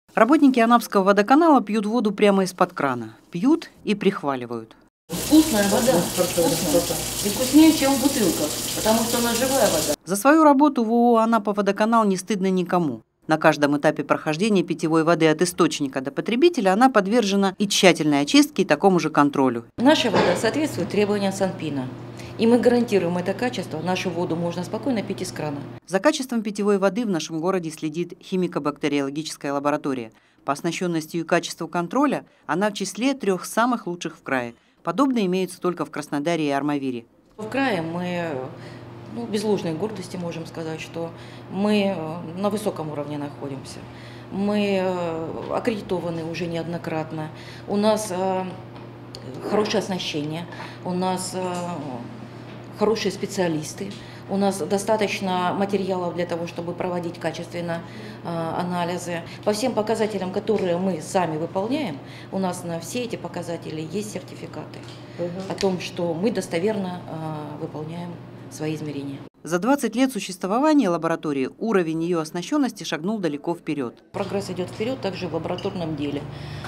Работники Анапского водоканала пьют воду прямо из-под крана. Пьют и прихваливают. Вкусная вода, вкусная. И вкуснее, чем в бутылках, потому что она живая вода. За свою работу в ООО «Анапа Водоканал» не стыдно никому. На каждом этапе прохождения питьевой воды от источника до потребителя она подвержена и тщательной очистке, и такому же контролю. Наша вода соответствует требованиям Санпина. И мы гарантируем это качество. Нашу воду можно спокойно пить из крана. За качеством питьевой воды в нашем городе следит химико-бактериологическая лаборатория. По оснащенности и качеству контроля она в числе 3 самых лучших в крае. Подобные имеются только в Краснодаре и Армавире. В крае мы без ложной гордости можем сказать, что мы на высоком уровне находимся. Мы аккредитованы уже неоднократно. У нас хорошее оснащение, у нас хорошие специалисты, у нас достаточно материалов для того, чтобы проводить качественно анализы. По всем показателям, которые мы сами выполняем, у нас на все эти показатели есть сертификаты о том, что мы достоверно выполняем свои измерения. За 20 лет существования лаборатории уровень ее оснащенности шагнул далеко вперед. Прогресс идет вперед также в лабораторном деле.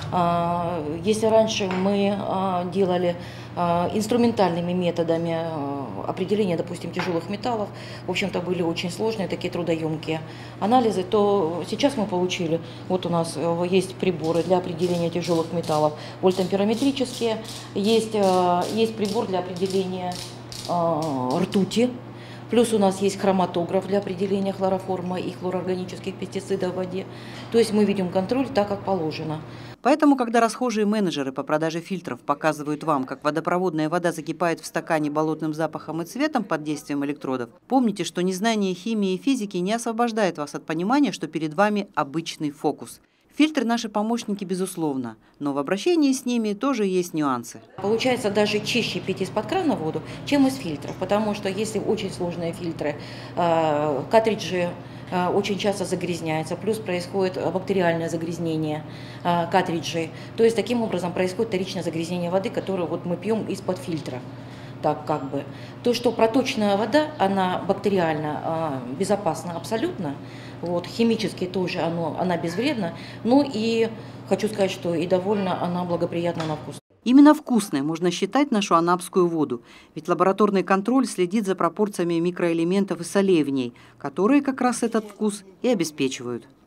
Если раньше мы делали инструментальными методами определения, допустим, тяжелых металлов, в общем-то, были очень сложные, такие трудоемкие анализы, то сейчас мы получили, вот у нас есть приборы для определения тяжелых металлов, вольтамперометрические, есть прибор для определения ртути. Плюс у нас есть хроматограф для определения хлороформа и хлороорганических пестицидов в воде. То есть мы ведем контроль так, как положено. Поэтому, когда расхожие менеджеры по продаже фильтров показывают вам, как водопроводная вода закипает в стакане болотным запахом и цветом под действием электродов, помните, что незнание химии и физики не освобождает вас от понимания, что перед вами обычный фокус. Фильтры наши помощники, безусловно, но в обращении с ними тоже есть нюансы. Получается даже чище пить из-под крана воду, чем из фильтров, потому что если очень сложные фильтры, картриджи очень часто загрязняются, плюс происходит бактериальное загрязнение картриджей. То есть таким образом происходит вторичное загрязнение воды, которую вот мы пьем из-под фильтра. Так как бы. То, что проточная вода, она бактериально безопасна абсолютно, вот, химически тоже она безвредна, ну и хочу сказать, что и довольно она благоприятна на вкус. Именно вкусной можно считать нашу анапскую воду, ведь лабораторный контроль следит за пропорциями микроэлементов и солей в ней, которые как раз этот вкус и обеспечивают.